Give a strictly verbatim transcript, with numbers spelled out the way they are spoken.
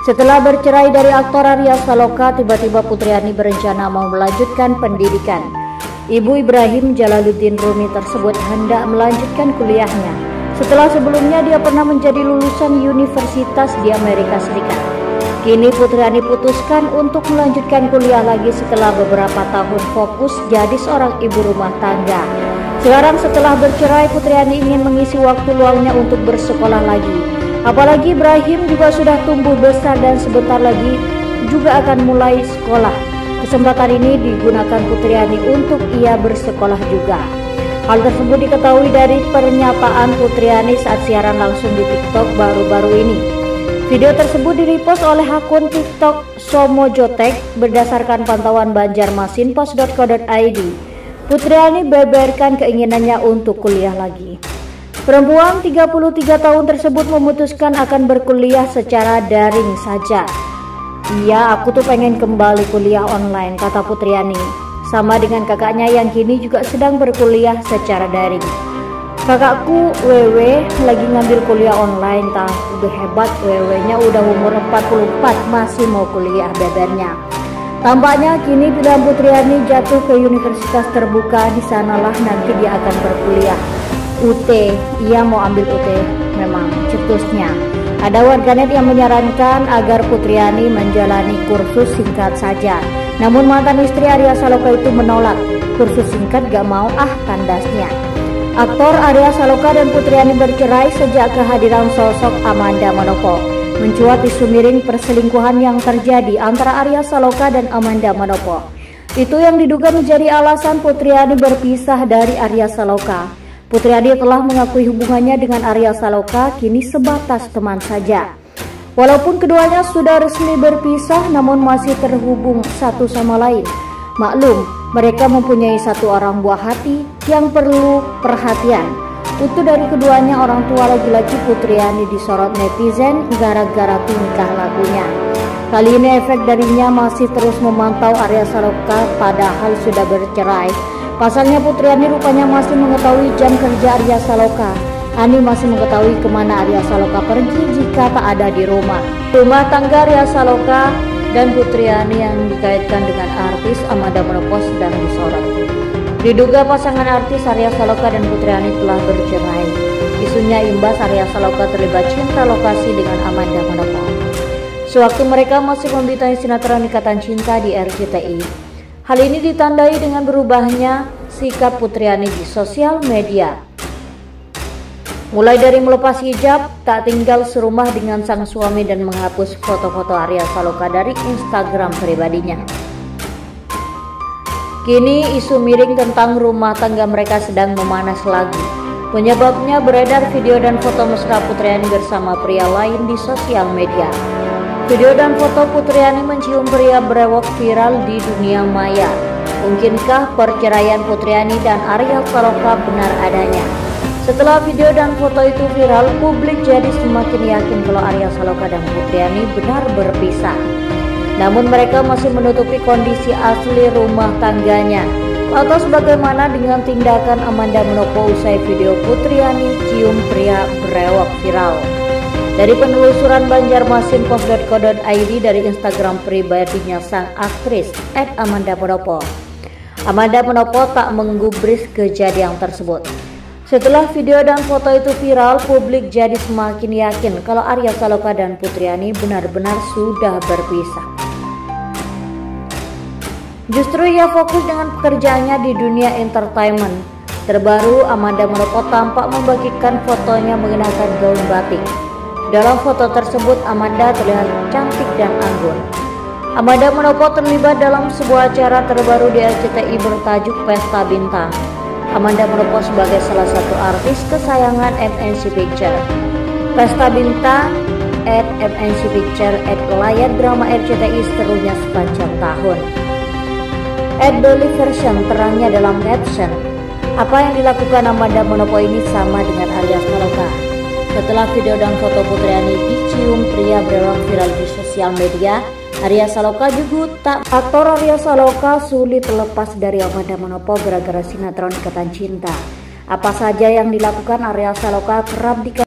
Setelah bercerai dari aktor Arya Saloka, tiba-tiba Putriani berencana mau melanjutkan pendidikan. Ibu Ibrahim Jalaluddin Rumi tersebut hendak melanjutkan kuliahnya setelah sebelumnya dia pernah menjadi lulusan universitas di Amerika Serikat. Kini Putriani putuskan untuk melanjutkan kuliah lagi setelah beberapa tahun fokus jadi seorang ibu rumah tangga. Sekarang setelah bercerai, Putriani ingin mengisi waktu luangnya untuk bersekolah lagi. Apalagi Ibrahim juga sudah tumbuh besar dan sebentar lagi juga akan mulai sekolah. Kesempatan ini digunakan Putriani untuk ia bersekolah juga. Hal tersebut diketahui dari pernyataan Putriani saat siaran langsung di TikTok baru-baru ini. Video tersebut direpost oleh akun TikTok Somojotek berdasarkan pantauan banjarmasinpost dot co dot i d. Putriani beberkan keinginannya untuk kuliah lagi. Perempuan tiga puluh tiga tahun tersebut memutuskan akan berkuliah secara daring saja. Iya, aku tuh pengen kembali kuliah online, kata Putriani. Sama dengan kakaknya yang kini juga sedang berkuliah secara daring. Kakakku Wewe lagi ngambil kuliah online, tah udah hebat, Wewe-nya udah umur empat puluh empat masih mau kuliah bebernya. Tampaknya kini pilihan Putriani jatuh ke universitas terbuka, di sanalah nanti dia akan berkuliah. U T, ia mau ambil U T, memang cetusnya. Ada warganet yang menyarankan agar Putriani menjalani kursus singkat saja. Namun mantan istri Arya Saloka itu menolak. Kursus singkat gak mau ah, tandasnya. Aktor Arya Saloka dan Putriani bercerai sejak kehadiran sosok Amanda Manopo. Mencuat isu miring perselingkuhan yang terjadi antara Arya Saloka dan Amanda Manopo. Itu yang diduga menjadi alasan Putriani berpisah dari Arya Saloka. Putriani telah mengakui hubungannya dengan Arya Saloka kini sebatas teman saja. Walaupun keduanya sudah resmi berpisah, namun masih terhubung satu sama lain. Maklum, mereka mempunyai satu orang buah hati yang perlu perhatian. Untuk dari keduanya, orang tua laki-laki Putriani disorot netizen gara-gara tingkah lakunya. Kali ini efek darinya masih terus memantau Arya Saloka padahal sudah bercerai. Pasalnya Putriani rupanya masih mengetahui jam kerja Arya Saloka. Ani masih mengetahui kemana Arya Saloka pergi jika tak ada di rumah. Rumah tangga Arya Saloka dan Putriani yang dikaitkan dengan artis Amanda Manopo sedang disorot. Diduga pasangan artis Arya Saloka dan Putriani telah bercerai. Isunya imbas Arya Saloka terlibat cinta lokasi dengan Amanda Manopo. Sewaktu mereka masih membintangi sinetron Ikatan Cinta di R C T I. Hal ini ditandai dengan berubahnya sikap Putriani di sosial media. Mulai dari melepas hijab, tak tinggal serumah dengan sang suami dan menghapus foto-foto Arya Saloka dari Instagram pribadinya. Kini isu miring tentang rumah tangga mereka sedang memanas lagi. Penyebabnya beredar video dan foto mesra Putriani bersama pria lain di sosial media. Video dan foto Putriani mencium pria berewok viral di dunia maya. Mungkinkah perceraian Putriani dan Arya Saloka benar adanya? Setelah video dan foto itu viral, publik jadi semakin yakin kalau Arya Saloka dan Putriani benar berpisah. Namun mereka masih menutupi kondisi asli rumah tangganya. Lantas bagaimana dengan tindakan Amanda Manopo usai video Putriani cium pria berewok viral? Dari penelusuran banjarmasinpost dot co dot i d dari Instagram pribadinya sang aktris et amanda manopo, Amanda Manopo tak menggubris kejadian tersebut. Setelah video dan foto itu viral, publik jadi semakin yakin kalau Arya Saloka dan Putriani benar-benar sudah berpisah. Justru ia fokus dengan pekerjaannya di dunia entertainment. Terbaru, Amanda Manopo tampak membagikan fotonya mengenakan gaun batik. Dalam foto tersebut, Amanda terlihat cantik dan anggun. Amanda Manopo terlibat dalam sebuah acara terbaru di R C T I bertajuk Pesta Bintang. Amanda Manopo sebagai salah satu artis kesayangan M N C Picture. Pesta Bintang at M N C Picture at layar drama R C T I seterusnya sepanjang tahun. At Dolly version terangnya dalam caption, apa yang dilakukan Amanda Manopo ini sama dengan Arya Saloka. Setelah video dan foto Putriani dicium pria berewok viral di sosial media, Arya Saloka juga tak. Aktor Arya Saloka sulit lepas dari Amanda Manopo gara-gara sinetron Ikatan Cinta. Apa saja yang dilakukan Arya Saloka kerap dikatakan